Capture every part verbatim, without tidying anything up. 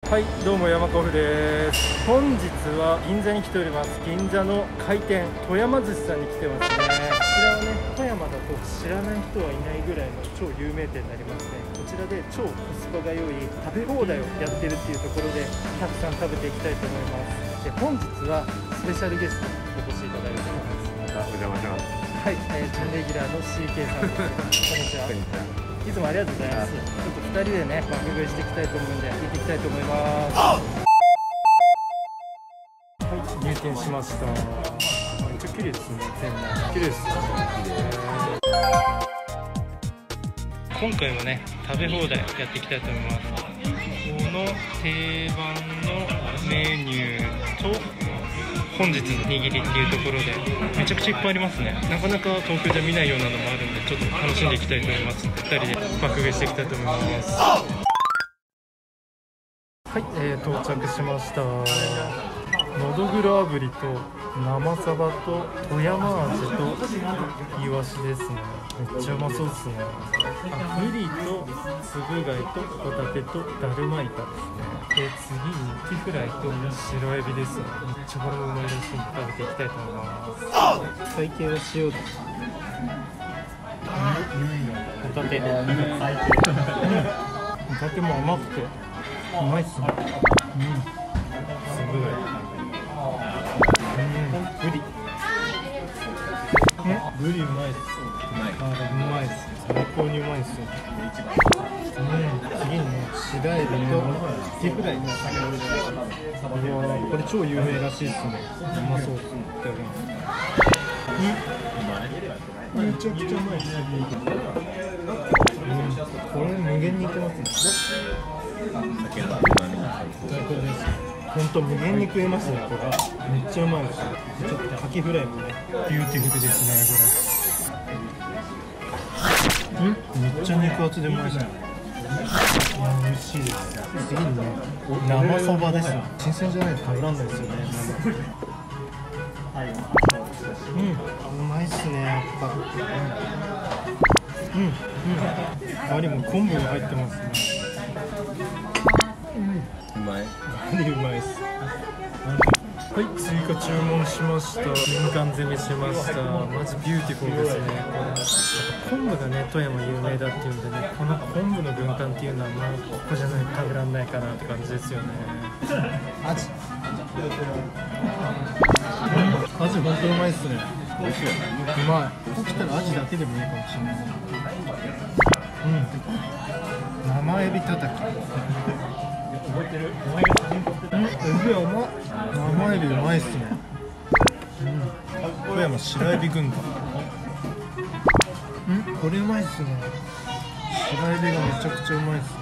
はい、どうも山コフです。本日は銀座に来ております。銀座の開店富山寿司さんに来てますね。こちらはね、富山だと知らない人はいないぐらいの超有名店になりますね。こちらで超コスパが良い食べ放題をやってるっていうところでたくさん食べていきたいと思います。で、本日はスペシャルゲストにお越しいただいています。 お邪魔します。 はい、えー、準レギュラーの シーケー さんです。こんにちは。いつもありがとうございます。ちょっとふたりでね、爆食いしていきたいと思うんで、行っていきたいと思います。はい、入店しました。めっちゃ綺麗ですね、店内。綺麗ですね。今回もね、食べ放題やっていきたいと思います。この定番のメニューと、本日の握りっていうところでめちゃくちゃいっぱいありますね。なかなか東京じゃ見ないようなのもあるんで、ちょっと楽しんでいきたいと思います。ふたりで爆食いしていきたいと思います。はい、えー、到着しました。のどぐろ炙りと生サバと富山味とイワシですね。めっちゃうまそうですね。あ、ブリとつぶ貝とホタテとだるま板ですね。で、次にティフライと白エビですね。めっちゃこれもうまいらしいんで食べていきたいと思います。会計は塩です。ホタテホタテも甘くてうまいっすね。うん、つぶ貝、ブリ、ブリうまいです。うまい。あ、うまいです。最高にうまいですよ。うん、次にね、白エビとティフライです。うわ、これ超有名らしいですね。うまそうですね。いただきます。うん、めちゃくちゃうまいです。うん、これ無限にいけますね。最高です。本当無限に食えますね、これ。めっちゃうまいです。ちょっとカキフライもね、ビューティフルですね、これ。ん？めっちゃ肉厚でうまいですね。いや、美味しいです。次にね、生そばですね。新鮮じゃないと食べらんないですよね。うん、うまいっすね、やっぱ。うん、うん、うん。あれも昆布が入ってますね。 うまい。 うまいっす。はい、追加注文しました。軍艦攻めしました。マジビューティフルですね。これ昆布がね、富山有名だっていうんでね、この昆布の軍艦っていうのはもうここじゃないと食べられないかなって感じですよね。アジ、アジ本当うまいっすね。 美味しいよね。 うまい。ここ来たらアジだけでもいいかもしれない。うん、生エビたたき。覚えてる？うん、エビはうまっ。生エビうまいっすね。うん、富山白エビ軍艦。うん、これうまいっすね。白エビがめちゃくちゃうまいっすね。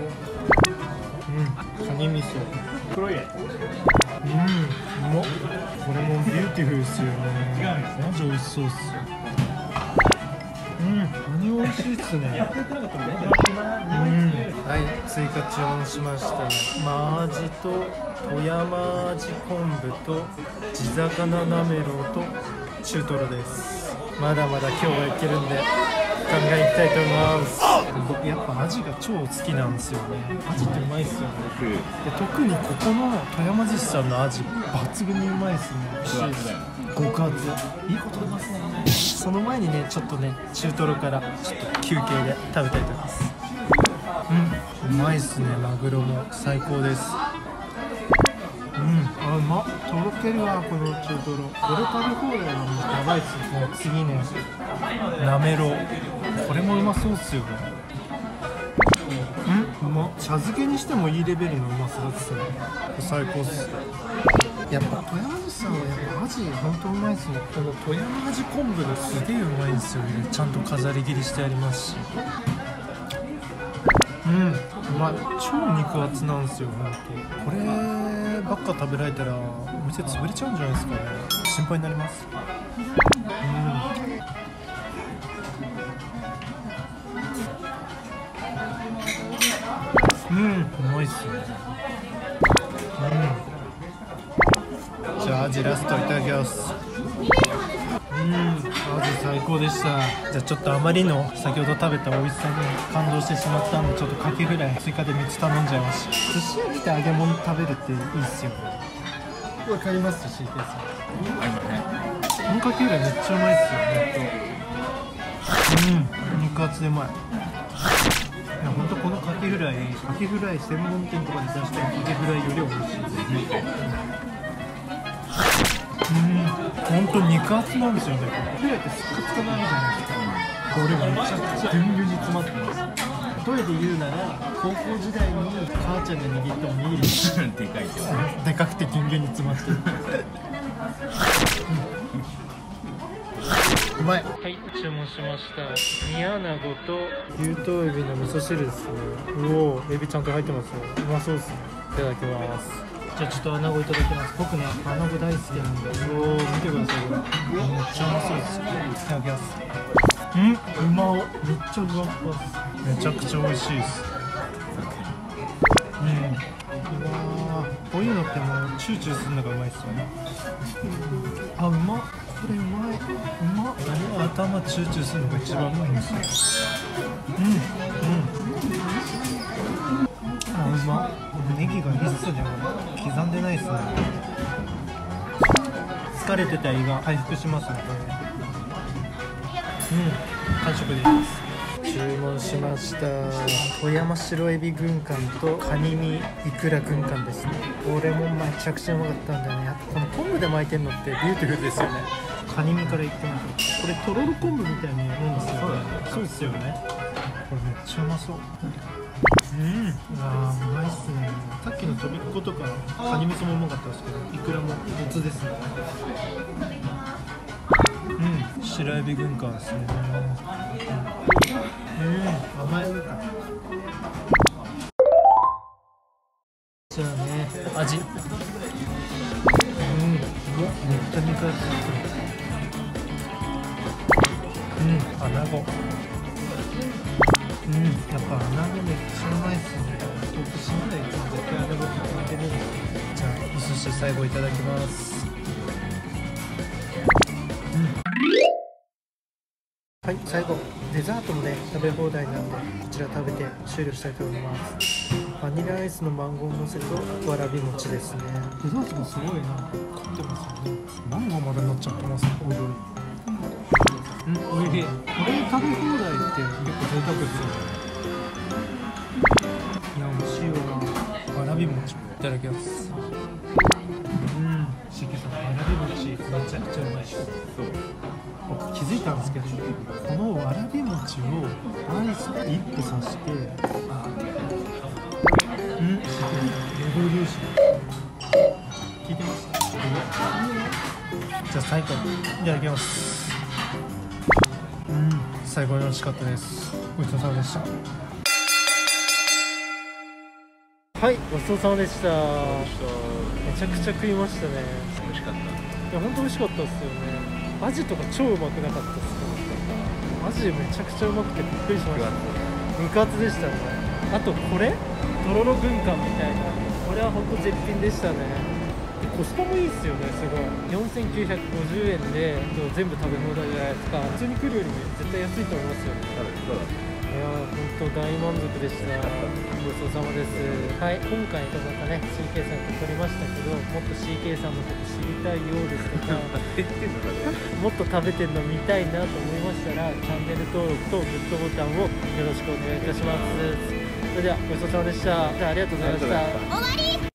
うん、カニ味噌。黒いやつ。うん、うまっ。これもビューティフルっすよね。マジ美味しそうっすよ。うん、カニ美味しいっすね。うん、はい、追加注文しました。マアジと富山味昆布と地魚なめろうと中トロです。まだまだ今日はいけるんでガンガンいきたいと思います。僕やっぱアジが超好きなんですよね。アジってうまいっすよね。で、特にここの富山寿司さんのアジ抜群にうまいっすね。美味しいです。極厚。いいこと言いますね。その前にね、ちょっとね、中トロからちょっと休憩で食べたいと思います。うん、うまいっすね。マグロも最高です。うん、あ、うまっ。とろけるわ、この中トロ。これ食べ放題はもうやばいっすね。次ね、なめろう。これもうまそうっすよね。うん、うまっ。茶漬けにしてもいいレベルのうまさですね。最高っす。やっぱ富山寿司さんはやっぱアジ本当うまいですね。この富山味昆布がすげえうまいんですよね。ちゃんと飾り切りしてありますし、うん、うまい。超肉厚なんですよ。本当こればっか食べられたらお店潰れちゃうんじゃないですかね。心配になります。うん、うん、うまいっすね。うん、じゃあアジラストいただきます。ううん味最高でした。じゃあちょっとあまりの先ほど食べた美味しさに感動してしまったんで、ちょっとかけフライ追加でみっつ頼んじゃいました。寿司屋来て揚げ物食べるっていいっすよね。わかりますよ シーケー さん。このかけフライめっちゃうまいっすよね。うん肉厚でうまい。いや本当このかけフライかけフライ専門店とかで出してるかけフライより美味しいですね。うん本当肉厚なんですよね。かけフライってスカスカなるじゃないですか。これめちゃくちゃぎゅんぎゅんに詰まってます。例えで言うなら高校時代に母ちゃんが握ったおにぎりでかいでかくてぎゅんぎゅんに詰まってるうまい。はい、注文しました。煮アナゴと牛刀エビの味噌汁ですね。うおー、エビちゃんと入ってますよ。うまそうですね。いただきます。じゃあちょっとアナゴいただきます。僕ね、アナゴ大好きなんで。うおー、見てくださいこれ。めっちゃうまそうですよ。いただきます。うん、うまお。めっちゃうまっぽいです。めちゃくちゃ美味しいです。うん。うわー、こういうのってもうチューチューするのがうまいですよね。あ、うまっ。これうまい。うまっ。頭チューチューするのが一番うまいんですよ。うんうん。あ、うまっ。ネギがいいっすね。刻んでないっすね。疲れてた胃が回復しますので。うん、完食です。注文しました。富山白エビ軍艦とカニ身イクラ軍艦ですね。これもめちゃくちゃうまかったんだよね。やっぱこの昆布で巻いてるのってビューティフルですよね。カニ身からいってみて。これとろろ昆布みたいに飲むんですよね。そうですよね。これめっちゃうまそう。うん、あーうまいっすね。さっきのとびっことかカニ味噌もうまかったですけど、イクラも別ですね。うん、白エビ軍艦ですね。うん、甘い。じゃあね、味。うん、うわ、めっちゃ肉厚。うん、アナゴ。うん、やっぱアナゴめっちゃうまいっすね。僕死んだらいつも絶対アナゴって食べてるんです。じゃあお寿司最後いただきます。うん、はい、最後デザートもね食べ放題なんでこちら食べて終了したいと思います。バニラアイスのマンゴーのせとわらび餅ですね。デザートもすごいな、凝ってますよね。マンゴーまで乗っちゃってますね。おいしい。うん、おいしい。これ食べ放題って結構贅沢ですよね。いや、美味しいわ。わらび餅いただきます。うん、しげさん、わらび餅めちゃくちゃうまいです。僕気づいたんですけど、このわらび餅をアイスで一歩刺して、うん、レボリューション聞いてました？じゃあ最後いただきます。うん、最高に美味しかったです。ごちそうさまでした。はい、ごちそうさまでした。めちゃくちゃ食いましたね。美味しかった。いや、本当美味しかったですよね。アジとか超うまくなかったですか？アジめちゃくちゃうまくてびっくりしました。肉厚でしたね。あとこれとろろ軍艦みたいな、これは本当絶品でしたね。コスパもいいですよね。すごいよんせんきゅうひゃくごじゅうえんで全部食べ放題じゃないですか。普通に来るよりも絶対安いと思いますよね。いやー本当大満足でした。ごちそうさまです。はい、今回とまたね シーケー さんと撮りましたけど、もっと シーケー さんのこと知りたいようですとかもっと食べてるの見たいなと思いましたら、チャンネル登録とグッドボタンをよろしくお願いいたします。それではごちそうさまでした。じゃあありがとうございました。終わり。